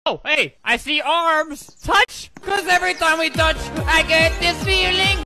Oh, hey, I see arms. Touch? Cause every time we touch, I get this feeling.